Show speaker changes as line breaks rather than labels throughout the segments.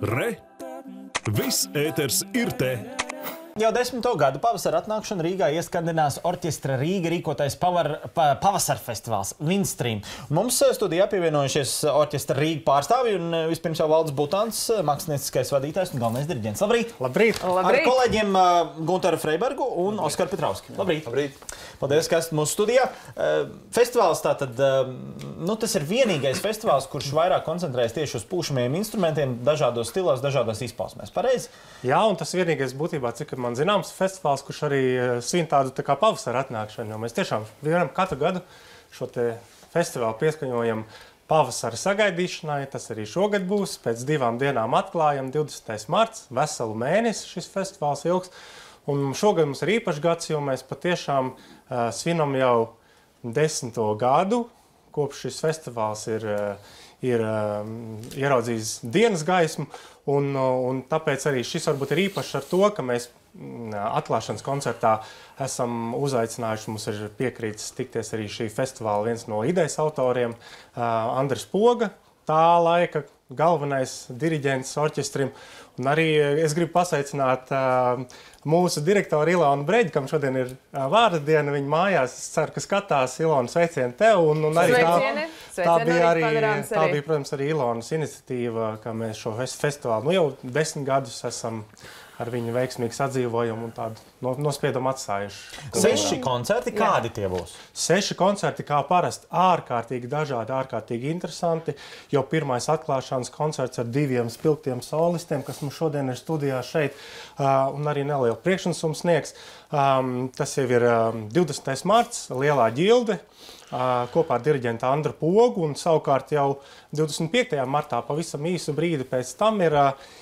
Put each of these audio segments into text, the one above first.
Re! Viss ēters ir te!
Jau 10. gadu pavasara atnākšana Rīgā ieskandinās orķestra Rīga rīkotais pavasara festivāls Windstream. Mums studijā pievienojušies orķestra Rīga pārstāvji un vispirms jau Valdis Butāns, mākslinieckais vadītājs un galvenais diriģents. Labrīt!
Labrīt!
Ar kolēģiem Guntaru Freibergu un Oskaru Petrausku. Labrīt!
Labrīt!
Paldies, ka esat mūsu studijā. Festivāls tātad, tas ir vienīgais festivāls, kurš vairāk koncentrējas tieši uz pūšamajiem instrumentiem, dažādos stilos, dažādos izpausmēs. Pareizi?
Jā, un tas vienīgais būtībā, cik man zināms, festivāls, kurš arī svin tādu tā kā pavasara atnākšanu, jo mēs tiešām varam katru gadu šo te festivālu pieskaņojam pavasara sagaidīšanai. Tas arī šogad būs. Pēc 2 dienām atklājam 20. marts, veselu mēnesi šis festivāls ilgs. Un šogad mums ir īpašs gads, jo mēs patiešām svinam jau 10. gadu, kopš šis festivāls ir ieraudzījis dienas gaismu. Un tāpēc arī šis varbūt ir īpašs ar to, ka mēs atklāšanas koncertā esam uzaicinājuši, mums ir piekrītis tikties arī šī festivāla viens no idejas autoriem, Andris Poga, tā laika galvenais diriģents orķestrim. Un arī es gribu pasveicināt mūsu direktoru Ilonu Breģi, kam šodien ir vārda diena viņa mājās. Es ceru, ka skatās. Ilona, sveicieni tev. Un arī tā bija, protams, arī Ilonas iniciatīva, ka mēs šo festivālu jau 10 gadus esam ar viņu veiksmīgi sadzīvojam un tādu nospiedumu atstājuši.
6 koncerti, kādi tie būs?
6 koncerti, kā parasti, ārkārtīgi dažādi, ārkārtīgi interesanti, jo pirmais atklāšanas koncerts ar 2 spilgtiem solistiem, kas mums šodien ir studijā šeit, un arī nelielu priekšnesumu sniegs. Tas jau ir 20. marts, Lielā ģilde, kopā ar diriģentu Andru Pogu, un savukārt jau 25. martā, pavisam īsu brīdi pēc tam ir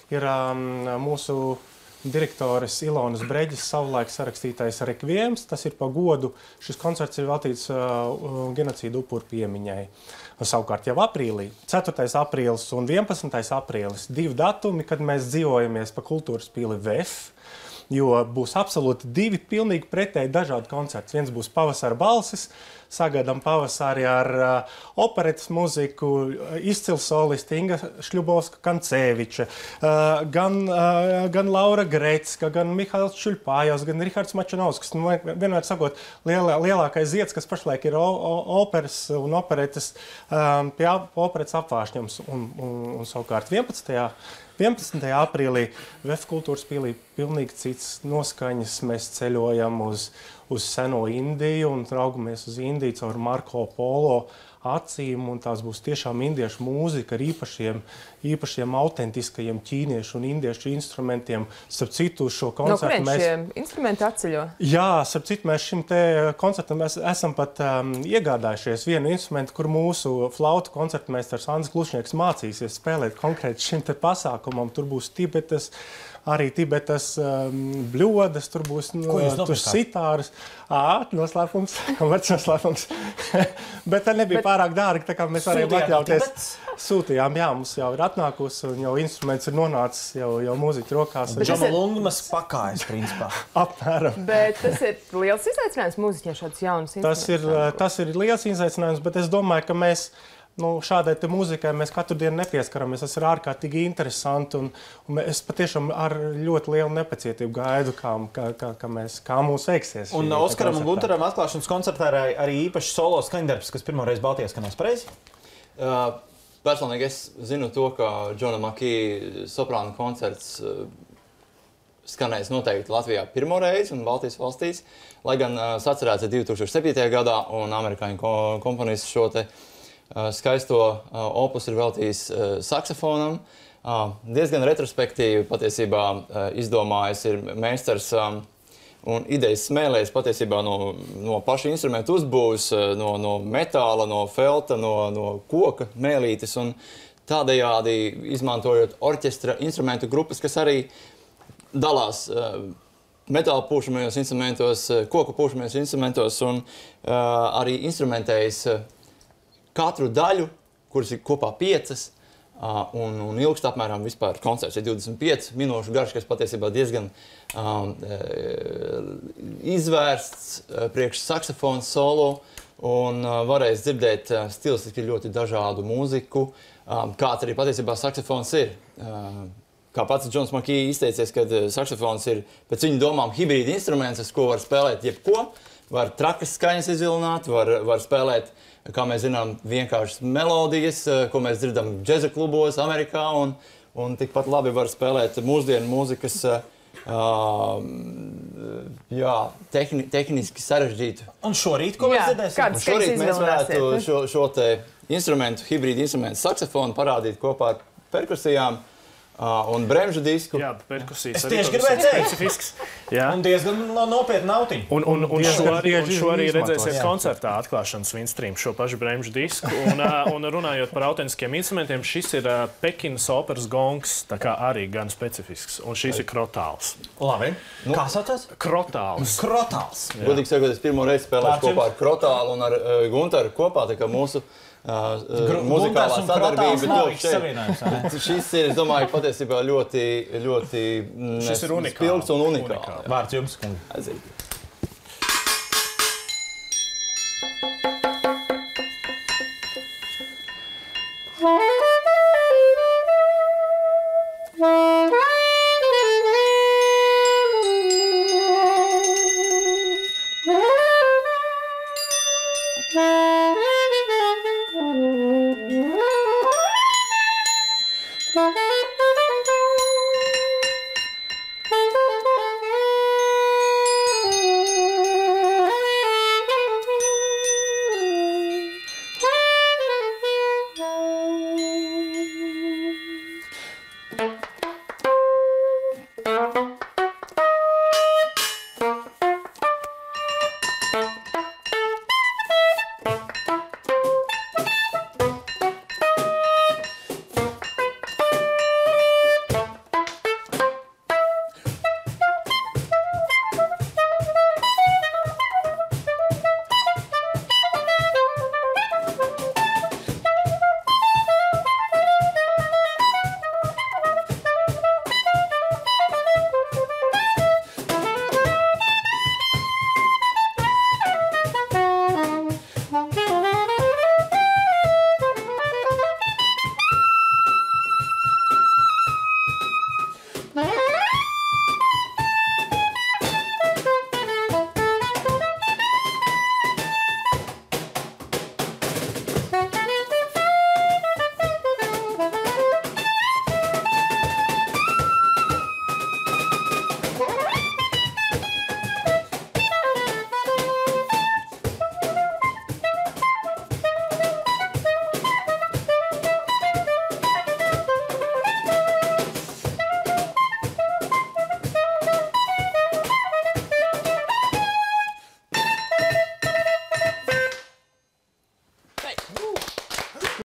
mūsu direktores Ilonas Breģis savulaik sarakstītais rekviems. Tas ir pa godu. Šis koncerts ir veltīts genocīdu upuru piemiņai. Savukārt jau aprīlī, 4. aprīlis un 11. aprīlis, 2 datumi, kad mēs dzīvojamies pa kultūras pili VEF, jo būs absolūti 2 pilnīgi pretēji dažādi koncerti. Viens būs pavasara balsis, sagaidām pavasarī ar operetes muziku, izcils solisti Inga Šļubovska-Kancēviča, gan Laura Grecka, gan Mihails Čuļpājos, gan Rihards Mačanovskis. Vienmēr sakot, lielākais zieds, kas pašlaik ir operas un operetes pie operetes apvāršņums. Un savukārt 11. aprīlī VEF kultūras pilī pilnīgi cits noskaņas. Mēs ceļojam uz seno Indiju un raugamies uz Indiju caur Marko Polo acīm, un tās būs tiešām indiešu mūzika ar īpašiem autentiskajiem ķīniešu un indiešu instrumentiem. Starp citu, šo koncertu
no kurien šie instrumenti atceļo?
Jā, starp citu, mēs šim te koncertam esam pat iegādājušies vienu instrumentu, kur mūsu flautu koncertmeistars Andris Klušnieks mācīsies spēlēt konkrēti šim te pasākumam. Tur būs Tibetas bļodas, tur būs sitāras. Noslēpums, komerc noslēpums. Bet tā nebija pārāk dārga, tā kā mēs varējām atļauties. Sūtījām, jā, mums jau ir atnākusi un jau instruments ir nonācis jau mūziķu rokās.
Džama Lungmas pakājas, principā.
Apmēram.
Bet tas ir liels izaicinājums mūziķiem šāds jauns instruments.
Tas ir liels izaicinājums, bet es domāju, ka mēs šādai te mūzikai mēs katru dienu nepieskaramies. Tas ir ārkārtīgi interesanti, un es patiešām ar ļoti lielu nepacietību gaidu, kā mums veiksies.
Un Oskaram un Guntaram atklāšanas koncertā arī īpaši solo skaņdarbs, kas pirmoreiz Baltijā skanēs, pareizi?
Personīgi es zinu to, ka Džona Makī soprāna koncerts skanēs noteikti Latvijā pirmoreiz un Baltijas valstīs, lai gan sacerēts 2007. gadā, un amerikāņu komponists šo te skaisto opus ir veltījis saksofonam. Diezgan retrospektīvi patiesībā izdomājis ir meistars un idejas smēlējis patiesībā no paša instrumentu uzbūves, no metāla, no felta, no koka mēlītes, un tādējādi izmantojot orķestra instrumentu grupas, kas arī dalās metāla pūšamajos instrumentos, koka pūšamajos instrumentos, un arī instrumentējas katru daļu, kuras ir kopā 5, un ilgst apmēram vispār koncerts ir 25 minūšu garš, kas patiesībā diezgan izvērsts priekš saksofona solo, un varēs dzirdēt stilistiski ļoti dažādu mūziku, kāds arī patiesībā saksofons ir. kā pats Džons Makī izteicies, ka saksofons ir pēc viņa domām hibrīda instruments, ar ko var spēlēt jebko. Var trakas skaņas izvilināt, var spēlēt, kā mēs zinām, vienkāršas melodijas, ko mēs dzirdam džeza klubos Amerikā, un tikpat labi var spēlēt mūsdienu mūzikas, tehniski sarežģītu.
Un šorīt, ko mēs dzirdēsim?
Šorīt mēs varētu šo te instrumentu, hibrīdu instrumentu saksofonu parādīt kopā ar perkusijām. Un bremžu disku.
Jā, perkusijas.
Es tieši gribēju teikt.
Specifisks.
Un diezgan nopietna nautiņa.
Un šo arī redzēsiet koncertā atklāšanas Windstream, šo pašu bremžu disku. Un runājot par autentiskiem instrumentiem, šis ir Pekinas operas gongs, tā kā arī gan specifisks. Un šis ir krotāls.
Labi. Kā saucās?
Krotāls.
Krotāls.
Godīgi sakot, es pirmo reizi spēlēšu kopā ar krotālu un ar Guntaru kopā, tā kā mūsu muzikālā sadarbība top šeit. Šis ir, es domāju, patiesībā ļoti spilgts un unikāls.
Vārds jums, kungi.
Aiziet.
Bye.